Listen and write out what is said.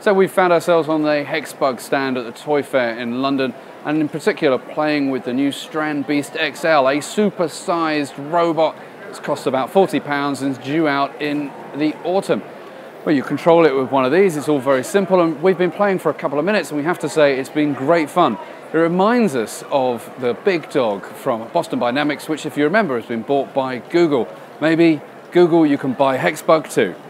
So we found ourselves on the Hexbug stand at the Toy Fair in London, and in particular playing with the new Strandbeast XL, a super-sized robot. It's cost about £40 and is due out in the autumn. Well, you control it with one of these. It's all very simple, and we've been playing for a couple of minutes, and we have to say it's been great fun. It reminds us of the big dog from Boston Dynamics, which, if you remember, has been bought by Google. Maybe Google, you can buy Hexbug too.